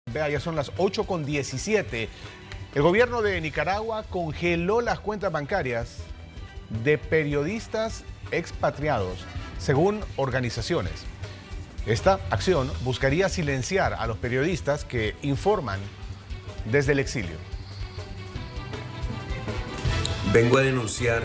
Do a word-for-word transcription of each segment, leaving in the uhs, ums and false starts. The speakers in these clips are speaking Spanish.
Vea, ya son las ocho con diecisiete. El gobierno de Nicaragua congeló las cuentas bancarias de periodistas expatriados, según organizaciones. Esta acción buscaría silenciar a los periodistas que informan desde el exilio. Vengo a denunciar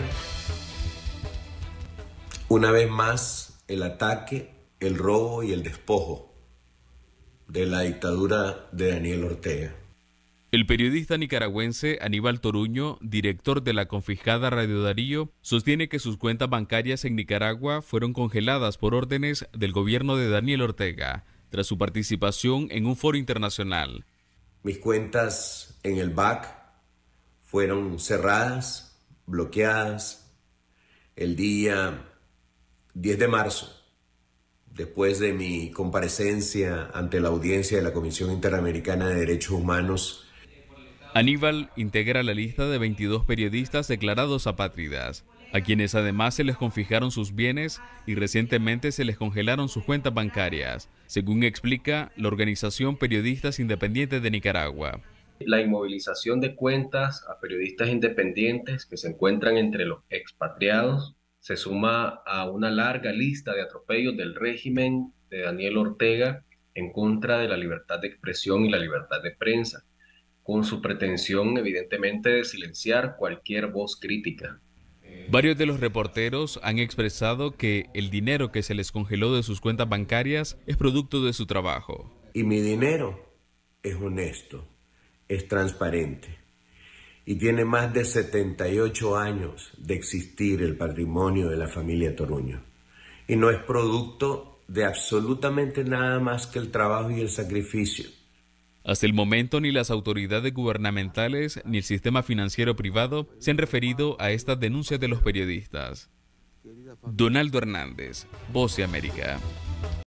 una vez más el ataque, el robo y el despojo de la dictadura de Daniel Ortega. El periodista nicaragüense Aníbal Toruño, director de la confiscada Radio Darío, sostiene que sus cuentas bancarias en Nicaragua fueron congeladas por órdenes del gobierno de Daniel Ortega, tras su participación en un foro internacional. Mis cuentas en el B A C fueron cerradas, bloqueadas, el día diez de marzo. Después de mi comparecencia ante la audiencia de la Comisión Interamericana de Derechos Humanos. Aníbal integra la lista de veintidós periodistas declarados apátridas, a quienes además se les confiscaron sus bienes y recientemente se les congelaron sus cuentas bancarias, según explica la organización Periodistas Independientes de Nicaragua. La inmovilización de cuentas a periodistas independientes que se encuentran entre los expatriados se suma a una larga lista de atropellos del régimen de Daniel Ortega en contra de la libertad de expresión y la libertad de prensa, con su pretensión evidentemente de silenciar cualquier voz crítica. Varios de los reporteros han expresado que el dinero que se les congeló de sus cuentas bancarias es producto de su trabajo. Y mi dinero es honesto, es transparente. Y tiene más de setenta y ocho años de existir el patrimonio de la familia Toruño. Y no es producto de absolutamente nada más que el trabajo y el sacrificio. Hasta el momento ni las autoridades gubernamentales ni el sistema financiero privado se han referido a estas denuncias de los periodistas. Donaldo Hernández, Voz de América.